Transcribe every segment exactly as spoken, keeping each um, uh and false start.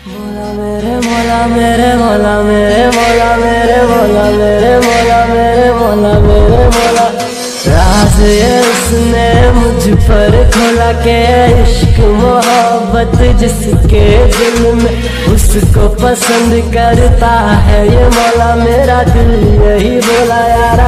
मौला मेरे मौला मेरे मौला मेरे मौला मेरे मौला मेरे मौला मेरे मौला मेरे मौला। राज ये उसने मुझ पर खोला के इश्क मोहब्बत जिसके दिल में उसको पसंद करता है ये मौला मेरा दिल यही बोला यारा।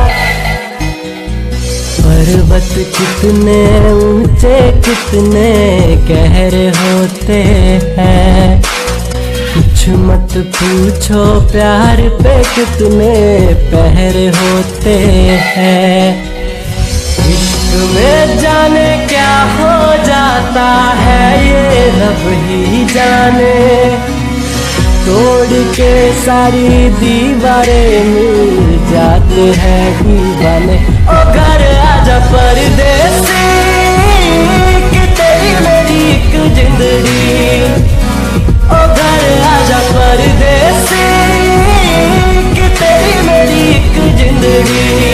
पर्वत कितने ऊंचे कितने गहरे होते हैं, कुछ मत पूछो प्यार पे कितने पहर होते हैं। इश्क में जाने क्या हो जाता है ये रब ही जाने, तोड़ के सारी दीवारें मिल जाते हैं दीवाने। ओ घर आजा परदेसी कि तेरी मेरी एक जिंदगी, ओ घर आजा परदेसी कि तेरी मेरी एक जिंदगी।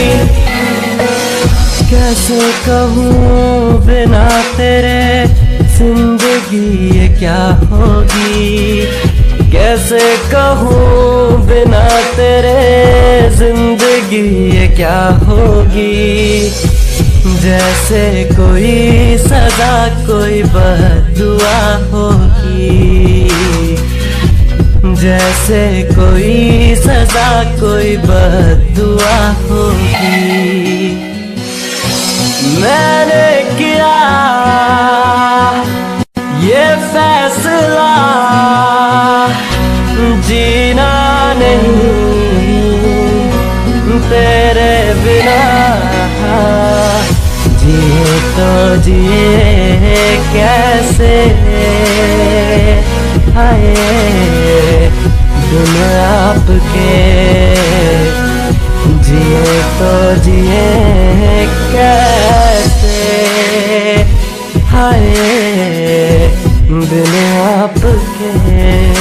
कैसे कहूँ बिना तेरे जिंदगी ये क्या होगी, कैसे कहूँ बिना तेरे जिंदगी ये क्या होगी। जैसे कोई सजा कोई बद्दुआ होगी, जैसे कोई सजा कोई बद्दुआ होगी। मैंने किया ये फैसला जीना नहीं तेरे बिना, जिए तो जिए कैसे हाय बिन आपके, जिए तो जिए कैसे हाय बिन आपके।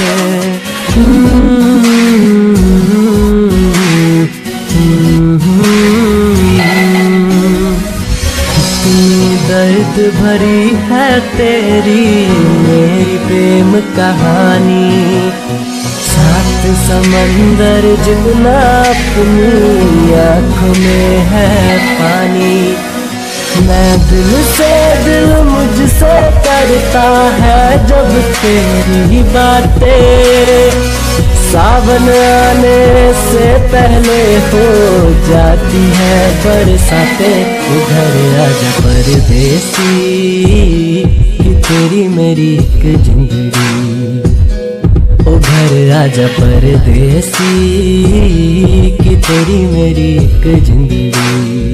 कितनी दर्द भरी है तेरी मेरी प्रेम कहानी, सात समंदर जितना अपनी आँखों में है पानी। मैं दिल से दिल मुझसे करता है जब तेरी बातें, सावन आने से पहले हो जाती है बरसातें। उधर आजा परदेसी कि तेरी मेरी एक जिंदगी, उधर आजा परदेसी कि तेरी मेरी एक जिंदगी।